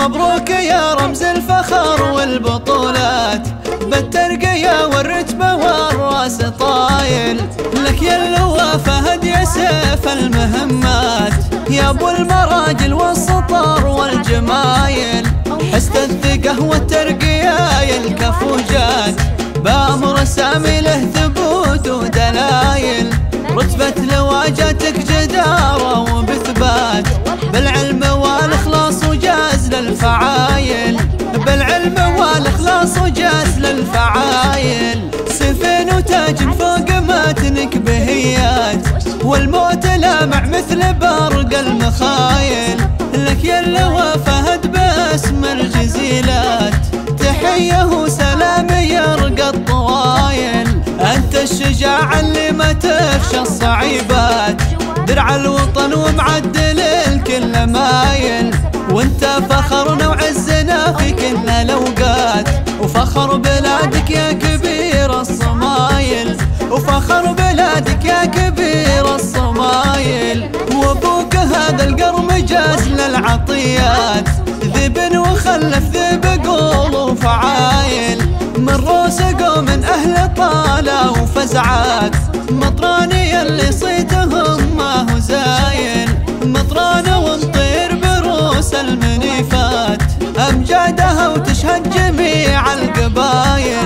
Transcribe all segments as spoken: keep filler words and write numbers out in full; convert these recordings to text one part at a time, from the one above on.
مبروك يا رمز الفخر والبطولات، بالترقية والرتبة والراس طايل، لك يا اللواء فهد يا سيف المهمات، يا ابو المراجل والسطر والجمايل، حست الثقة والترقية يا الكفوجات، بأمر سامي له ثبوت ودلايل، رتبة لواجاتك جدارة وبثبات، بالعلم والإخلاص وجاز للفعايل، بالعلم والإخلاص وجاز للفعايل، سيفين وتاج فوق ماتنك بهيات، والموت لامع مثل برق المخايل، لك يا اللواء فهد باسم الجزيلات، تحية وسلام يرقى الطوايل، أنت الشجاع اللي ما تخشى الصعيبات، درع الوطن ومعدل الكل مايل، وانت فخرنا وعزنا في كل الأوقات، وفخر بلادك يا كبير الصمايل، وفخر بلادك يا كبير الصمايل، وابوك هذا القرم جاز للعطيات، ذب وخلف ذب قول وفعايل، من روس قوم من أهل طالة وفزعات، مطراني اللي صيتهم ما هو زايل، مطرانة ومطير بروس المنيفات، أمجادها وتشهد جميع القبايل،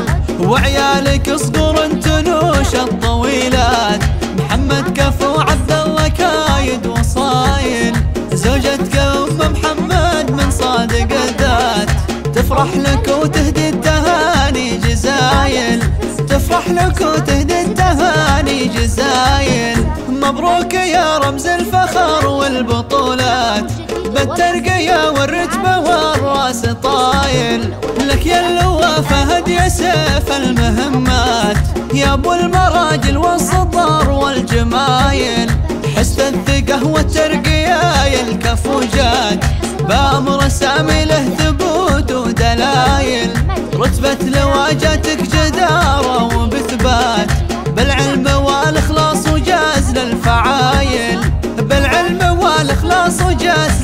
وعيالك صقور تنوش الطويلات، محمد كفو عبد الله كايد وصايل، زوجتك أم محمد من صادق الذات، تفرح لك وتهدي التهاني جزايل، تفرح لك وتهدي التهاني جزايل، مبروك يا رمز الفخر والبطولات، بالترقية والرتبة والراس طايل، لك يا اللواء فهد يا سيف المهمات، يا ابو المراجل والسطر والجمايل، حست الثقة والترقية يا الكفوجات، بأمر سامي له ثبوت ودلايل، رتبة لواجاتك جدارة وبثبات، بالعلم والإخلاص وجاز للفعايل، بالعلم والإخلاص وجاز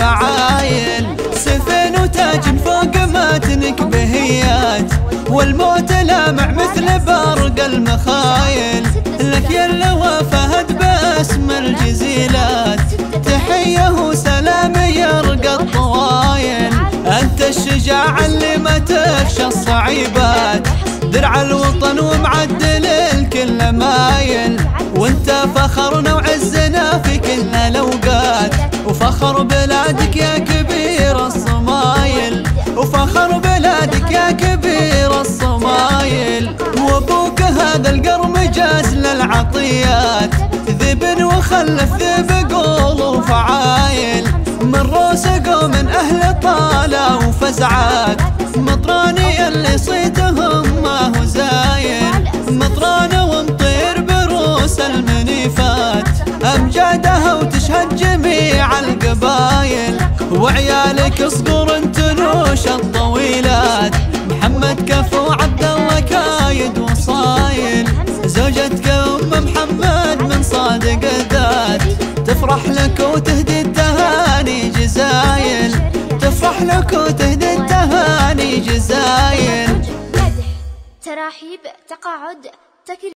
للفعايل، سيفين وتاج فوق ماتنك بهيات، والموت لامع مثل برق المخايل، لك يا اللواء فهد باسم الجزيلات، تحية وسلام يرقى الطوايل، أنت الشجاع اللي ما تخشى الصعيبات، درع الوطن ومعدل الكل مايل، وانت فخرنا وعزنا في كل الأوقات، وفخر بلادك يا كبير الصمايل، وفخر بلادك يا كبير الصمايل، وابوك هذا القرم جاز للعطيات، ذب وخلف ذب قول وفعايل، من روس قوم من أهل طالة وفزعات، مطراني اللي صيتهم ما هو زايل، مطرانة ومطير بروس المنيفات، أمجادها وتشهد جميع القبايل، وعيالك صقور تنوش الطويلات، محمد كفو عبد الله كايد وصايل، زوجتك أم محمد من صادق الذات، تفرح لك وتهدي التهاني جزايل، تفرح لك وتهدي التهاني جزايل، تراحيب، تقاعد، تكريم.